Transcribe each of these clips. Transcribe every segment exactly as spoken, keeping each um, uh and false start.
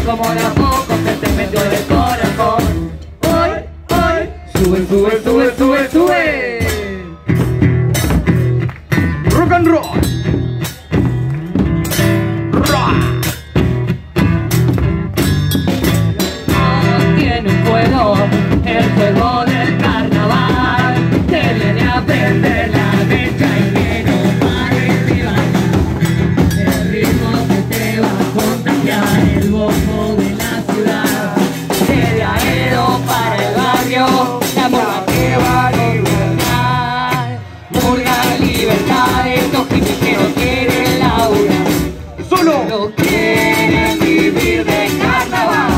como la poco que te metió en el corazón. Hoy, hoy, sube, sube, sube, sube, sube. Rock and roll. Rock. No tiene un fuego, el fuego del carnaval. Te viene a prender la mecha y que no pare de bailar. El ritmo que te va a contagiar, el bombo de la ciudad. Desde Aedo para el barrio, la murga te va a liberar. Murga, libertad, estos hippies que no quieren laburar, solo quieren vivir de carnaval.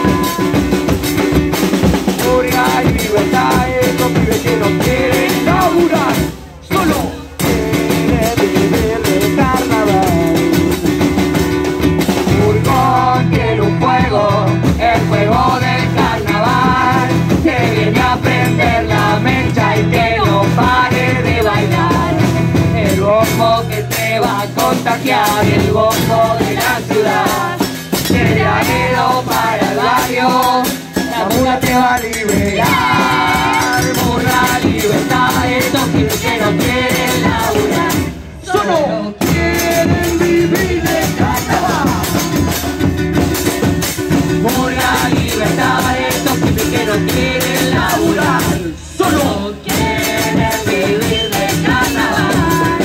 Murga, libertad, estos pibes que no quieren laburar, solo quieren vivir de carnaval. Murgón tiene un fuego, el fuego del carnaval, que viene a prender la mecha y que no pare de bailar. El bombo que te va a contagiar, el bombo de la ciudad. Desde Aedo para el barrio, la murga te va a liberar. Murga, libertad, estos pibes que no quieren laburar, solo quieren vivir de carnaval. Murga, libertad, estos pibes que no quieren laburar, solo quieren vivir de carnaval.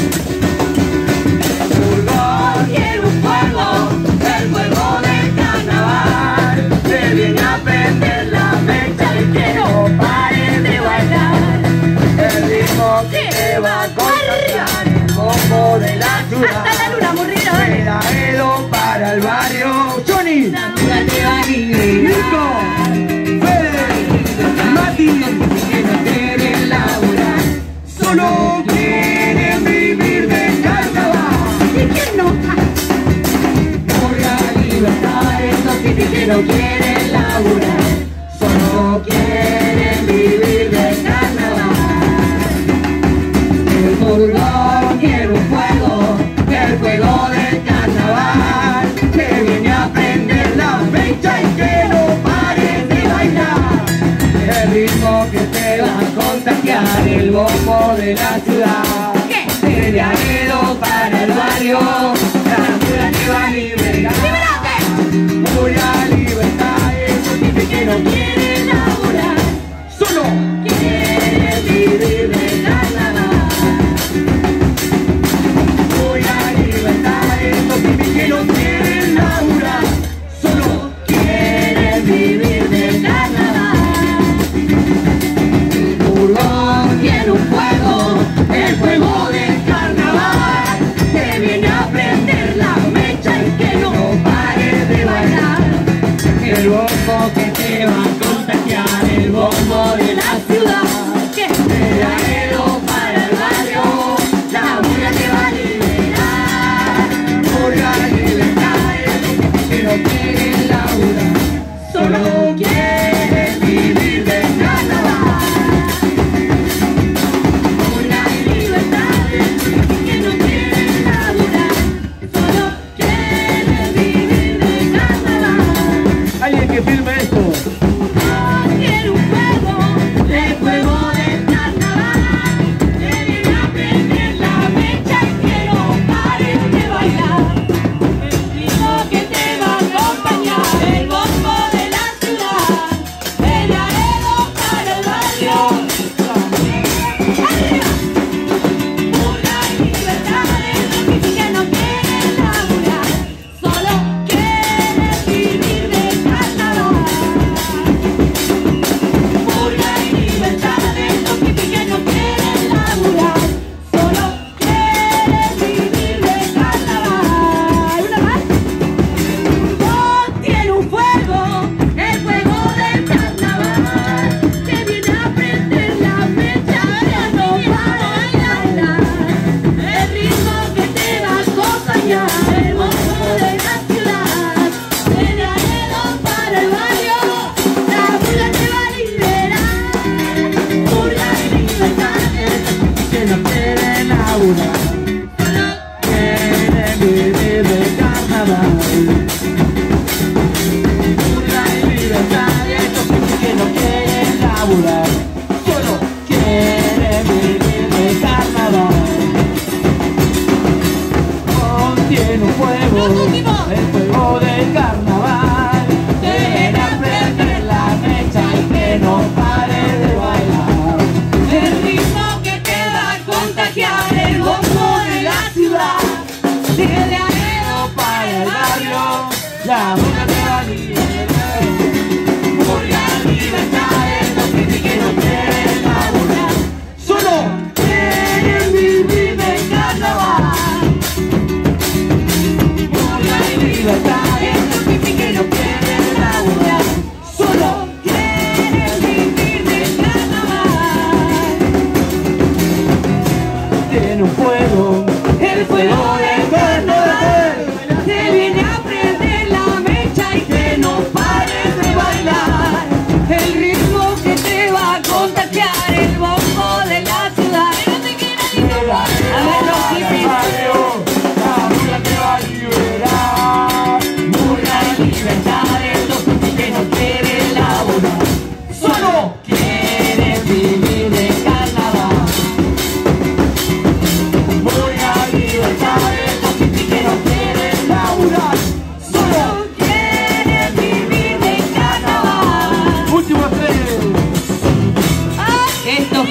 Murgón tiene un fuego, el fuego del carnaval, que viene a prender la mecha y que no pare de bailar. El ritmo que te va a contagiar, el bombo de la ciudad. Hasta la luna, morrito, dale. De Aedo para el barrio. Johnny, La murga te va a liberar. Nico, Fede, Mati, Que no quieren laburar, solo quieren vivir de carnaval. ¿y quién no? Por la libertad, estos pibes que no quieren laburar, solo quieren vivir de carnaval. El furgón tiene un fuego, el fuego del carnaval, que viene a prender la fecha y que no pare de bailar. El ritmo que te va a contagiar, el bombo de la ciudad. ¿Qué? Desde Aedo para el barrio, la murga te va a liberar. ¡Liberate! Murga, libertad, esos pibes que no quieren laburar, solo quieren vivir de carnaval. Murga, libertad, esos pibes que no quieren laburar, solo quieren vivir de carnaval. Murgón tiene un fuego, el fuego del carnaval, que viene a prender la mecha y que no pare de bailar. El bombo que te va a contagiar, el bombo de la ciudad. ¿Qué? De Aedo para el barrio, la murga te va a liberar. Murga, libertad, esos que no quieren laburar, solo quieren vivir de carnaval. Murga, libertad, que no quieren laburar, solo quieren vivir de carnaval. Alguien que filme esto. No quiere un fuego, el fuego del carnaval, que viene a prender la mecha y que no pare de bailar. El ritmo que te va a acompañar, el bombo de la ciudad. Desde Aedo para el barrio, ¡arriba! Murga, libertad, esos hippies que no quieren laburar, solo quieren vivir de carnaval.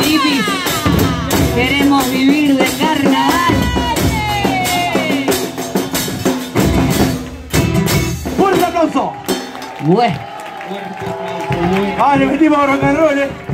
hippies. Queremos vivir de carnaval. ¡Fuerte aplauso! Bueno. Ah, le metimos rock and roll, eh.